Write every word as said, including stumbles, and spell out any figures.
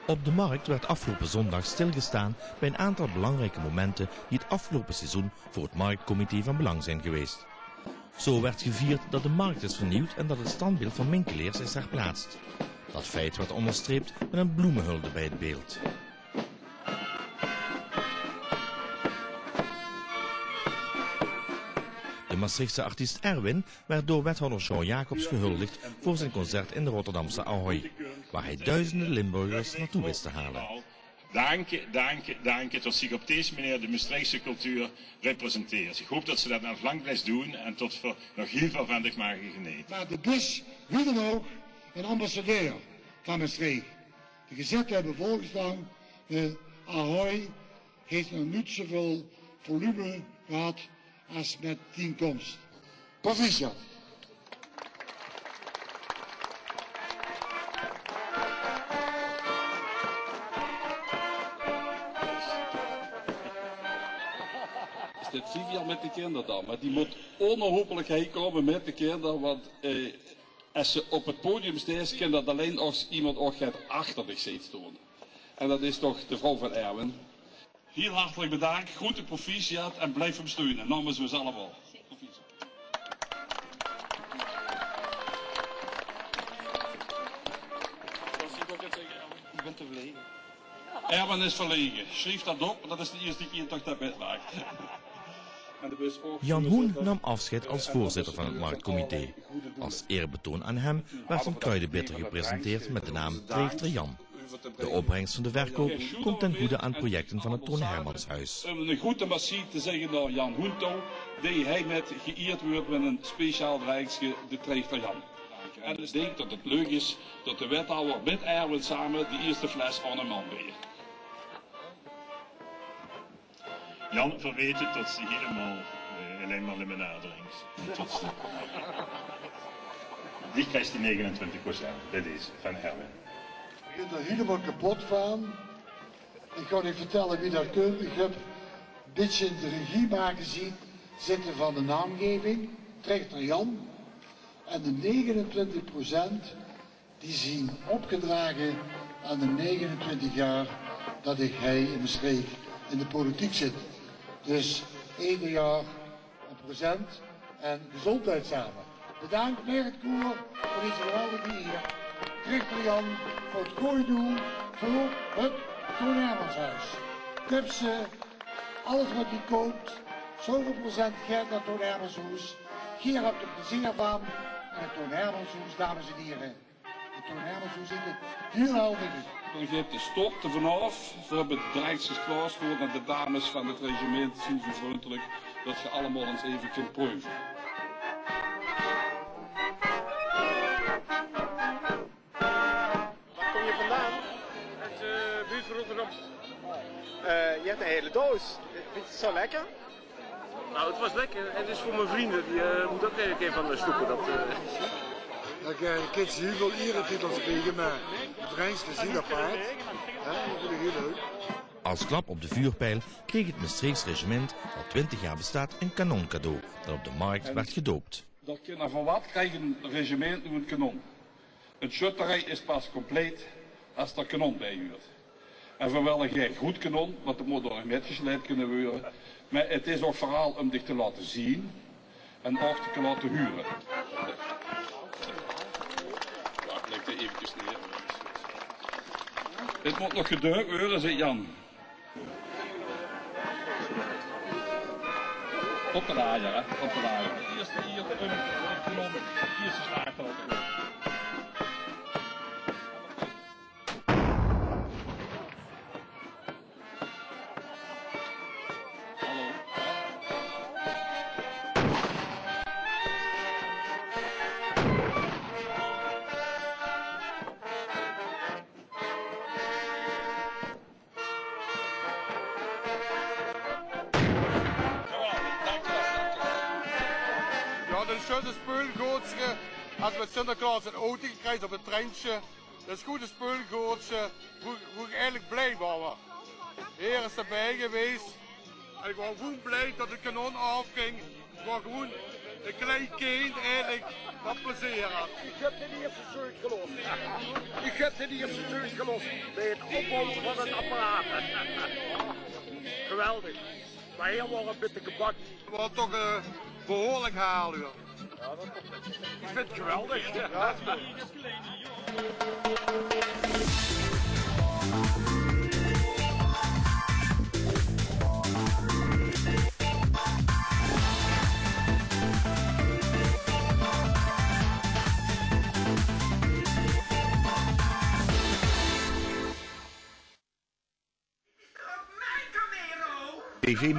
Op de markt werd afgelopen zondag stilgestaan bij een aantal belangrijke momenten die het afgelopen seizoen voor het marktcomité van belang zijn geweest. Zo werd gevierd dat de markt is vernieuwd en dat het standbeeld van Minkeleers is herplaatst. Dat feit werd onderstreept met een bloemenhulde bij het beeld. De Maastrichtse artiest Erwin werd door wethouder Jean Jacobs gehuldigd voor zijn concert in de Rotterdamse Ahoy, waar hij duizenden Limburgers naartoe wist te halen. Dank je, dank je, dank je tot zich op deze manier de Maastrichtse cultuur representeert. Ik hoop dat ze dat nog lang blijft doen en tot we nog heel veel van dit mogen genieten. Maar de bus, wie dan ook, een ambassadeur van Maastricht. De gezette bevolkingslang, de Ahoy, heeft nog niet zoveel volume gehad als met die komst. Proficiat. Dit Vivian met de kinderen dan, maar die moet onherroepelijk heen komen met de kinderen, want eh, als ze op het podium staat, kan dat alleen als iemand ook gaat achter zich zit doen. En dat is toch de vrouw van Erwin. Heel hartelijk bedankt, groete proficiat en blijf hem steunen, namens we allemaal. Ik ben te verlegen. Erwin is verlegen, schreef dat op, dat is de eerste keer dat ik dat bed maak. Jan Hoen nam afscheid als voorzitter van het marktcomité. Als eerbetoon aan hem werd een kruidenbitter gepresenteerd met de naam Trechter Jan. De opbrengst van de verkoop komt ten goede aan projecten van het Toon Hermanshuis. Een grote massie te zeggen naar Jan Hoen toe, die hij net geëerd wordt met een speciaal rijksje, de Trechter Jan. En ik denk dat het leuk is dat de wethouder met Erwin samen de eerste fles aan een man weer. Jan verweten tot ze helemaal uh, alleen maar limonade drinkt. Tot ze... Die krijgt die negenentwintig procent, dit is van Erwin. Ik ben er helemaal kapot van. Ik kan u vertellen wie dat kunt. Ik heb een beetje in de regie maken zien zitten van de naamgeving, Trechter Jan. En de negenentwintig procent die zien opgedragen aan de negenentwintig jaar dat ik hij in Maastricht in de politiek zit. Dus één jaar een procent en gezondheid samen. Bedankt Merit Koer voor deze geweldige hier. Trechter Jan voor het goede doel voor het Toon Hermanshuis. Tips, alles wat hij koopt, zoveel procent geld naar Toon Hermanshuis. Hier hebt u plezier van. En het Toon Hermanshuis, dames en heren. Het Toon Hermanshuis is heel helder. Dan geeft de stop er vanaf. Ze hebben het draadjes klaargestoord en de dames van het regiment zien zo vriendelijk dat je allemaal eens even kunt proeven. Waar kom je vandaan? Uit de buurt van Rotterdam. Uh, je hebt een hele doos. Vind je het zo lekker? Nou, het was lekker. En het is voor mijn vrienden. Die uh, moeten ook een keer van de stoepen. Dat, uh... Ik uh, heb heel veel eretitels gekregen, maar het reinste is heel apart. Ja, dat vind ik heel leuk. Als klap op de vuurpijl kreeg het Maastrichts regiment, dat twintig jaar bestaat, een kanon cadeau dat op de markt werd gedoopt. Dat kind van wat krijgt een regiment nu een kanon? Het schutterij is pas compleet als er kanon bij hoort. En voor wel een geen goed kanon, want dat moet nog metgesleept kunnen worden. Maar het is ook vooral om dich te laten zien en ook te laten huren. Ja, leg er eventjes neer. Dit moet nog gedeukt worden, zegt Jan. Op de laaier, hè? Op de laaier. Eerst hier een kanon, eerste slaag laten worden. Dat is speelgoedje. Als we met Sinterklaas een auto krijgen op het treintje. Dat is goed een speelgoedje. Hoe, hoe ik eigenlijk blij was. Heer is erbij geweest. En ik was gewoon blij dat de kanon afging. Ik was gewoon een klein kind eigenlijk van plezier had. Ik heb de eerste zeut gelost. Ik heb de eerste zeut gelost bij het opbouwen van het apparaat. Geweldig. Maar heel wel een beetje gebak. Het was toch een behoorlijk haaluur. Ja, dat ik vind het geweldig. Ja. T V